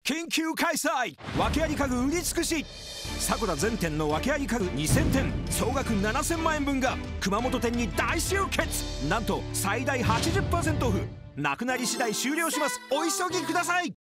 緊急開催。訳あり家具売り尽くし。迫田全店の訳あり家具2000点総額7000万円分が熊本店に大集結。なんと最大 80% オフ。なくなり次第終了します。お急ぎください。